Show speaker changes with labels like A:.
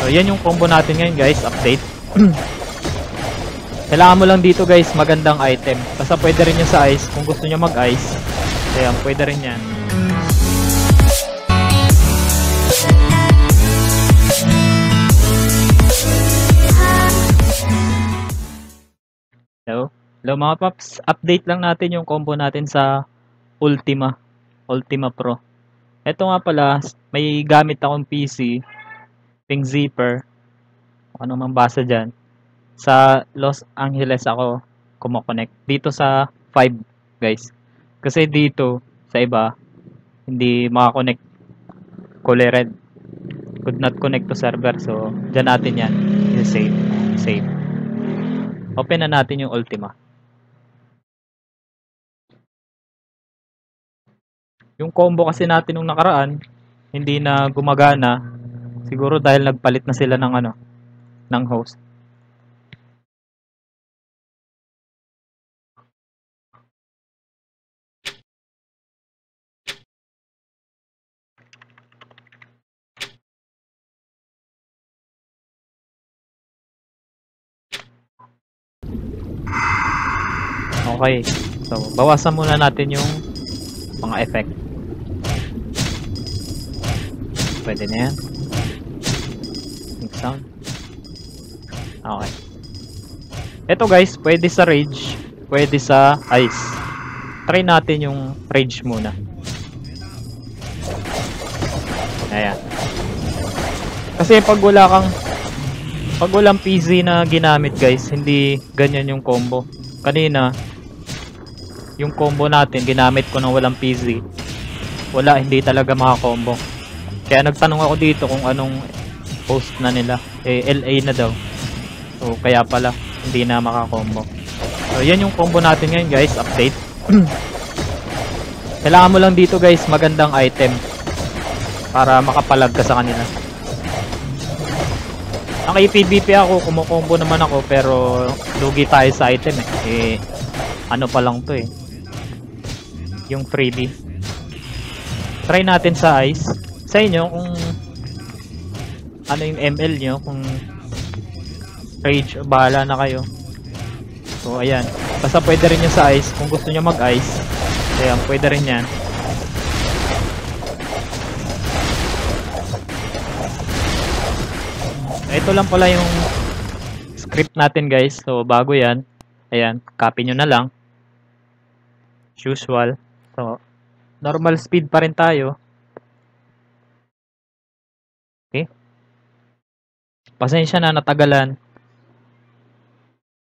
A: So yan yung combo natin ngayon guys, update. Kailangan mo lang dito guys, magandang item. Basta pwede rin yan sa ice, kung gusto nyo mag-ice. Ayan, pwede rin yan. Hello mga paps, update lang natin yung combo natin sa Ultima Pro. Ito nga pala, may gamit akong PC, ping zipper, ano man basa dyan. Sa Los Angeles ako kumokonect. Dito sa 5 guys. Kasi dito sa iba, hindi makakonect color red. Could not connect to server. So, dyan natin yan. Save. Save. Open na natin yung Ultima. Yung combo kasi natin nung nakaraan, hindi na gumagana. Siguro dahil nagpalit na sila ng ano, ng host. Okay. So, bawasan muna natin yung mga effect. Pwede na yan. Sync sound. Okay. Ito guys, pwede sa rage, pwede sa ice. Try natin yung rage muna. Ayan. Kasi pag walang PZ na ginamit guys, hindi ganyan yung combo. Kanina, yung combo natin, ginamit ko ng walang PZ. Wala, hindi talaga maka-combo. Kaya nagtanong ako dito kung anong host na nila. LA na daw. So, kaya pala, hindi na maka-combo. So, yan yung combo natin ngayon guys, update. Kailangan mo lang dito guys, magandang item. Para makapalag ka sa kanila. Ang PvP ako, kumukombo naman ako, pero lugi tayo sa item ano pa lang to yung freebie. Try natin sa ice. Sa inyo, kung ano yung ML nyo, kung rage, bahala na kayo. So, ayan. Basta pwede rin yung sa ice, kung gusto nyo mag-ice. Ayan, pwede rin yan. Ito lang pala yung script natin guys. So bago yan, ayan, copy nyo na lang. As usual. So, normal speed pa rin tayo. Okay. Pasensya na natagalan.